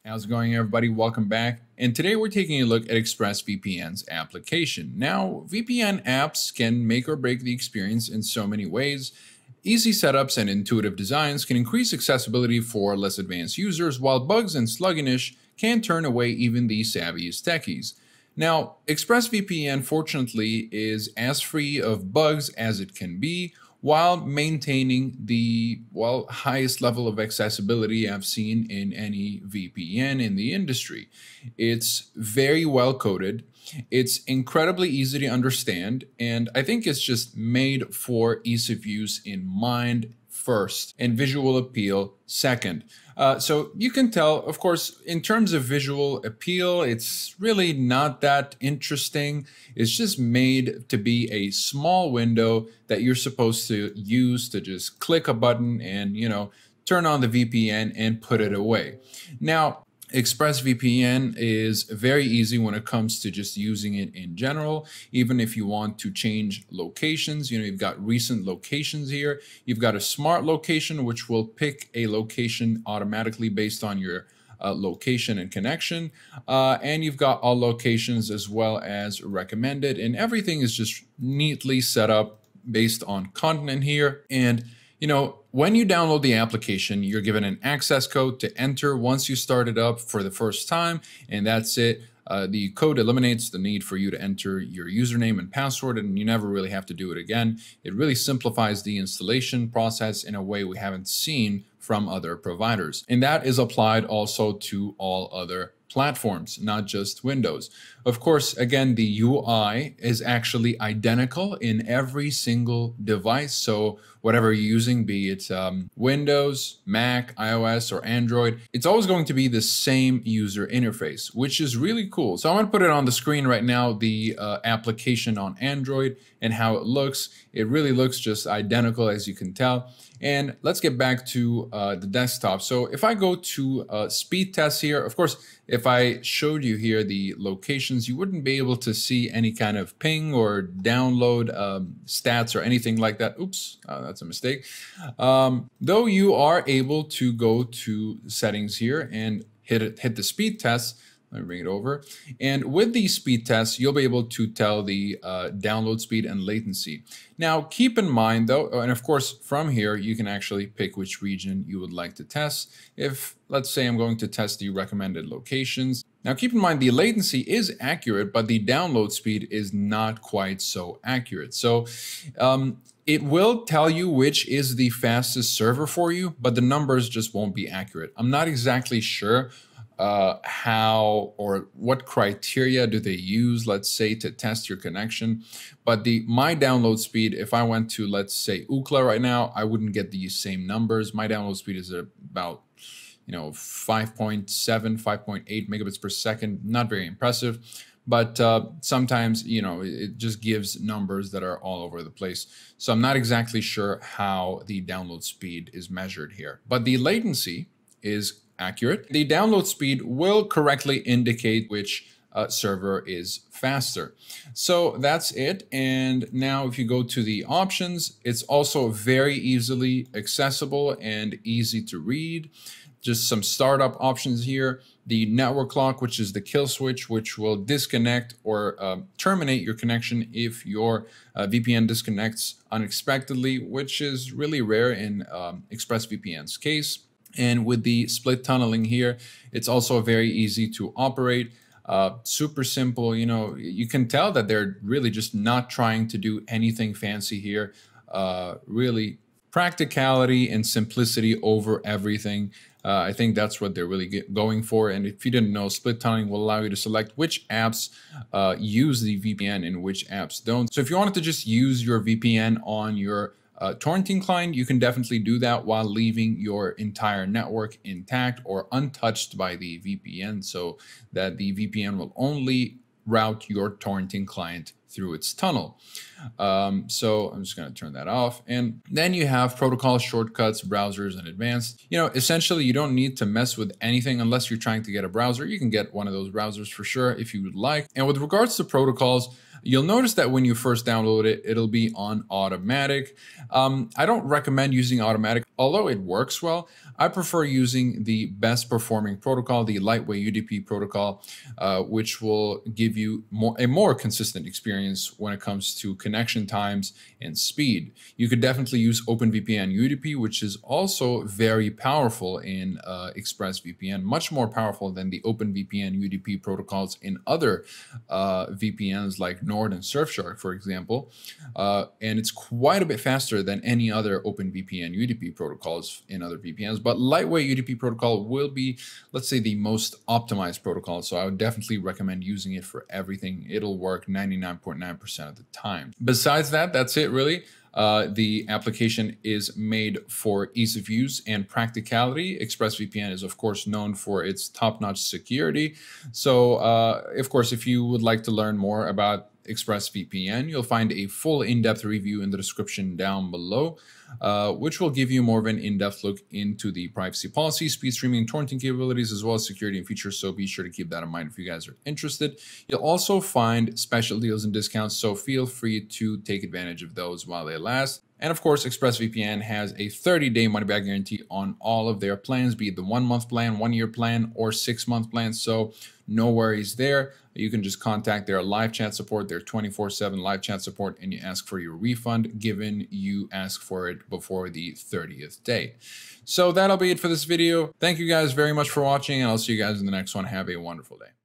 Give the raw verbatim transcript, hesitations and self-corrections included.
How's it going, everybody? Welcome back. And today we're taking a look at ExpressVPN's application. Now, V P N apps can make or break the experience in so many ways. Easy setups and intuitive designs can increase accessibility for less advanced users, while bugs and sluggishness can turn away even the savviest techies. Now, ExpressVPN fortunately is as free of bugs as it can be, while maintaining the, well, highest level of accessibility I've seen in any V P N in the industry. It's very well coded. It's incredibly easy to understand, and I think it's just made for ease of use in mind first and visual appeal second. Uh, so you can tell, of course, in terms of visual appeal, it's really not that interesting. It's just made to be a small window that you're supposed to use to just click a button and, you know, turn on the V P N and put it away. Now, ExpressVPN is very easy when it comes to just using it in general. Even if you want to change locations, you know, you've got recent locations here. You've got a smart location, which will pick a location automatically based on your uh, location and connection. Uh, and you've got all locations as well as recommended. And everything is just neatly set up based on continent here. And you know, when you download the application, you're given an access code to enter once you start it up for the first time, and that's it. Uh, the code eliminates the need for you to enter your username and password, and you never really have to do it again. It really simplifies the installation process in a way we haven't seen from other providers. And that is applied also to all other platforms, not just Windows. Of course, again, the U I is actually identical in every single device. So whatever you're using, be it um, Windows, Mac, iOS, or Android, it's always going to be the same user interface, which is really cool. So I'm going to put it on the screen right now, the uh, application on Android and how it looks. It really looks just identical, as you can tell. And let's get back to uh, the desktop. So if I go to uh, speed tests here, of course, if I showed you here the locations, you wouldn't be able to see any kind of ping or download um, stats or anything like that. Oops, uh, that's a mistake. Um, though you are able to go to settings here and hit it, hit the speed test. Let me bring it over. And with these speed tests, you'll be able to tell the uh, download speed and latency. Now, keep in mind though, and of course, from here, you can actually pick which region you would like to test. If, let's say, I'm going to test the recommended locations. Now, keep in mind, the latency is accurate, but the download speed is not quite so accurate. So um, it will tell you which is the fastest server for you, but the numbers just won't be accurate. I'm not exactly sure uh, how or what criteria do they use, let's say, to test your connection. But the my download speed, if I went to, let's say, Ookla right now, I wouldn't get the same numbers. My download speed is about, you know, five point seven, five point eight megabits per second. Not very impressive. But uh, sometimes, you know, it just gives numbers that are all over the place. So I'm not exactly sure how the download speed is measured here. But the latency is accurate. The download speed will correctly indicate which uh, server is faster. So that's it. And now if you go to the options, it's also very easily accessible and easy to read. Just some startup options here. The network clock, which is the kill switch, which will disconnect or uh, terminate your connection if your uh, V P N disconnects unexpectedly, which is really rare in um, ExpressVPN's case. And with the split tunneling here, it's also very easy to operate. Uh, super simple, you know, you can tell that they're really just not trying to do anything fancy here. Uh, really practicality and simplicity over everything. Uh, I think that's what they're really get going for. And if you didn't know, split tunneling will allow you to select which apps uh, use the V P N and which apps don't. So if you wanted to just use your V P N on your uh, torrenting client, you can definitely do that while leaving your entire network intact or untouched by the V P N, so that the V P N will only route your torrenting client through its tunnel. Um, so I'm just going to turn that off. And then you have protocol shortcuts, browsers, and advanced. You know, essentially, you don't need to mess with anything unless you're trying to get a browser. You can get one of those browsers for sure if you would like. And with regards to protocols, you'll notice that when you first download it, it'll be on automatic. Um, I don't recommend using automatic, although it works well. I prefer using the best performing protocol, the lightweight U D P protocol, uh, which will give you more, a more consistent experience when it comes to connection times and speed. You could definitely use OpenVPN U D P, which is also very powerful in uh, ExpressVPN, much more powerful than the OpenVPN U D P protocols in other uh, V P Ns like Nord and Surfshark, for example. Uh, and it's quite a bit faster than any other OpenVPN U D P protocols in other V P Ns. But lightweight U D P protocol will be, let's say, the most optimized protocol. So I would definitely recommend using it for everything. It'll work ninety-nine point nine percent of the time. Besides that, that's it really. Uh, the application is made for ease of use and practicality. ExpressVPN is, of course, known for its top-notch security. So, uh, of course, if you would like to learn more about ExpressVPN, you'll find a full in-depth review in the description down below, uh, which will give you more of an in-depth look into the privacy policy, speed streaming, and torrenting capabilities, as well as security and features. So be sure to keep that in mind if you guys are interested. You'll also find special deals and discounts, so feel free to take advantage of those while they last. And of course, ExpressVPN has a thirty day money-back guarantee on all of their plans, be it the one-month plan, one-year plan, or six-month plan. So no worries there. You can just contact their live chat support, their twenty-four seven live chat support, and you ask for your refund, given you ask for it before the thirtieth day. So that'll be it for this video. Thank you guys very much for watching, and I'll see you guys in the next one. Have a wonderful day.